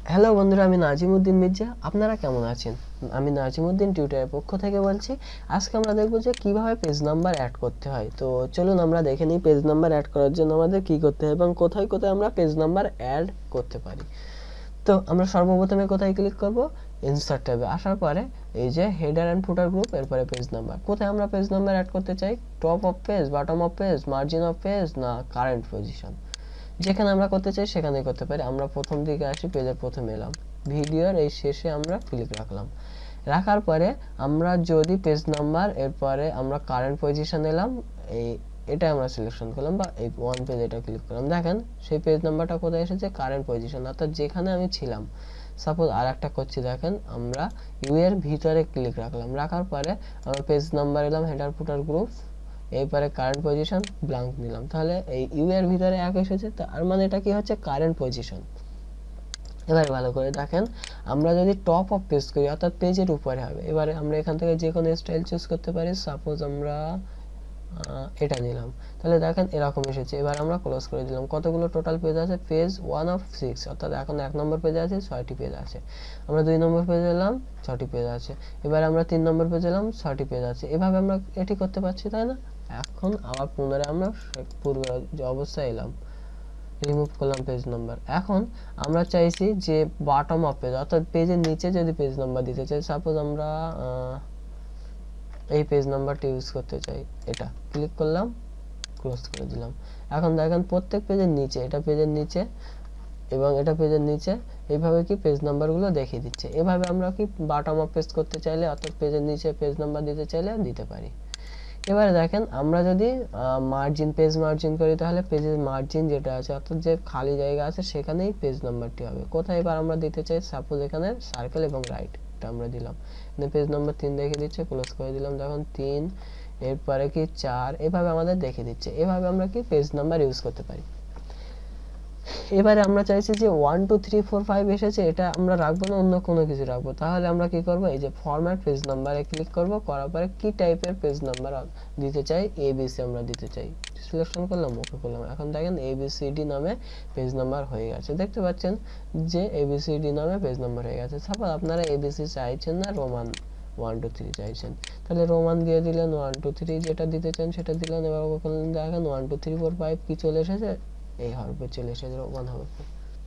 Hello বন্ধুরা, আমি নাজিমউদ্দিন মির্জা। আপনারা কেমন আছেন? আমি নাজিমউদ্দিন টিউটরের পক্ষ থেকে বলছি। আজকে আমরা দেখব যে কিভাবে পেজ নাম্বার অ্যাড করতে হয়। তো চলুন আমরা দেখে নিই পেজ নাম্বার অ্যাড করার জন্য আমাদের কি করতে হয় এবং কোথায় কোথায় আমরা পেজ নাম্বার অ্যাড করতে পারি। তো আমরা সর্বপ্রথমে কোথায় ক্লিক করব? ইনসার্ট ট্যাবে আসার পরে এই যে হেডার অ্যান্ড ফুটার গ্রুপ, এরপরে পেজ নাম্বার। কোথায় আমরা পেজ নাম্বার অ্যাড করতে চাই? Top of page, bottom of page, margin of page, না কারেন্ট পজিশন? যেখানে আমরা করতে চাই সেখানেই করতে পারি। আমরা প্রথম দিকে আসি, পেজের প্রথমে এলাম, ভিডিওর এই শেষে আমরা ক্লিক রাখলাম। রাখার পরে আমরা যদি পেজ নাম্বার, এরপরে আমরা কারেন্ট পজিশন এলাম, এটা আমরা সিলেকশন করলাম, বা এই ওয়ান পেজ এটা ক্লিক করলাম। দেখেন সেই পেজ নাম্বারটা কোথায় এসেছে? কারেন্ট পজিশন, অর্থাৎ যেখানে আমি ছিলাম। সাপোজ আর একটা করছি, দেখেন আমরা ইউ এর ভিতরে ক্লিক রাখলাম। রাখার পরে আমরা পেজ নাম্বার এলাম, হেডার ফুটার গ্রুপ, এরপরে কারেন্ট পজিশন ব্ল্যাঙ্ক নিলাম। তাহলে এই ইউ এর ভিতরে এক এসেছে, তার মানে এটা কি হচ্ছে? Current position. এবারে ভালো করে দেখেন, আমরা যদি টপ অফ পেজ করি অর্থাৎ পেজের উপরে হবে। এবারে আমরা এখান থেকে যে কোনো স্টাইল চুজ করতে পারি। সাপোজ আমরা এটা নিলাম, তাহলে দেখেন এরকম এসেছে। এবার আমরা ক্লোজ করে দিলাম। কতগুলো টোটাল পেজ আছে? পেজ 1 অফ 6, অর্থাৎ এখন 1 নম্বর পেজে আছে 6টি পেজ আছে। আমরা 2 নম্বর পেজে এলাম, 6টি পেজ আছে। এবার আমরা 3 নম্বর পেজে এলাম, 6টি পেজ আছে। এভাবে আমরা এটি করতে পারছি, তাই না? এখন আবার পুনরায় আমরা পূর্বে যে অবস্থায় এলাম, রিমুভ করলাম পেজ নাম্বার। এখন আমরা চাইছি যে বটম অফ পেজ, অর্থাৎ পেজের নিচে যদি পেজ নাম্বার দিতে চাই। সাপোজ আমরা এই পেজ নাম্বারটা ইউজ করতে চাই, এটা ক্লিক করলাম, ক্লোজ করে দিলাম। এখন দেখেন প্রত্যেক পেজের নিচে, এটা পেজের নিচে এবং এটা পেজের নিচে, এইভাবে কি পেজ নাম্বারগুলো দেখিয়ে দিচ্ছে। এভাবে আমরা কি বটম অফ পেজ করতে চাইলে, অর্থাৎ পেজের নিচে পেজ নাম্বার দিতে চাইলে দিতে পারি। এবারে দেখেন আমরা যদি মার্জিন, পেজ মার্জিন করি, তাহলে পেজের মার্জিন যেটা আছে, অর্থাৎ যে খালি জায়গা আছে সেখানেই পেজ নাম্বারটি হবে। কোথায় এবার আমরা দিতে চাই? সাপোজ এখানে সার্কেল এবং রাইট, এটা আমরা দিলাম। পেজ নাম্বার 3 দেখিয়ে দিচ্ছে, ক্লোজ করে দিলাম। দেখুন 3, এরপরে কি 4, এভাবে আমাদের দেখিয়ে দিচ্ছে। এভাবে আমরা কি পেজ নাম্বার ইউজ করতে পারি। এবারে আমরা চাইছি যে 1 2 3 4 5 এসেছে, এটা আমরা রাখবো না, অন্য কোনো কিছু রাখবো। তাহলে আমরা কি করব? এই যে ফরম্যাট পেজ নাম্বারে ক্লিক করব, করার পরে কি টাইপের পেজ নাম্বার দিতে চাই? এবিসি আমরা দিতে চাই। সিলেকশন করলাম, ওকে করলাম। এখন দেখেন এবিসিডি নামে পেজ নাম্বার হয়ে গেছে। দেখতে পাচ্ছেন যে এবিসিডি নামে পেজ নাম্বার হয়ে গেছে। সাপোজ আপনারা এবিসি চাইছেন না, রোমান 1 2 3 চাইছেন, তাহলে রোমান দিয়ে দিলেন, 1 2 3 যেটা দিতে চান সেটা দিলেন। এবার ওকে করলেন, দেখেন 1 2 3 4 5 কি চলে এসেছে? এই হরফে চলে এসেছে, রোমান হরফে।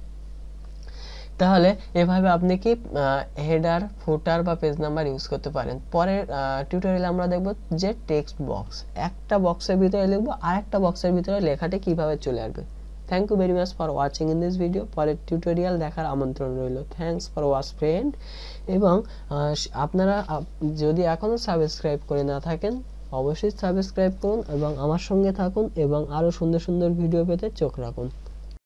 তাহলে এভাবে আপনি কি হেডার, ফুটার বা পেজ নাম্বার ইউজ করতে পারেন। পরের টিউটোরিয়ালে আমরা দেখব যে টেক্সট বক্স, একটা বক্সের ভিতরে লিখব আর একটা বক্সের ভিতরে লেখাটি কিভাবে চলে আসবে। Thank you very much for watching in this video. পরের টিউটোরিয়াল দেখার আমন্ত্রণ রইল। Thanks for watch friend. এবং আপনারা যদি এখনও সাবস্ক্রাইব করে না থাকেন, অবশ্যই সাবস্ক্রাইব করুন এবং আমার সঙ্গে থাকুন এবং আরও সুন্দর সুন্দর ভিডিও পেতে চোখ রাখুন।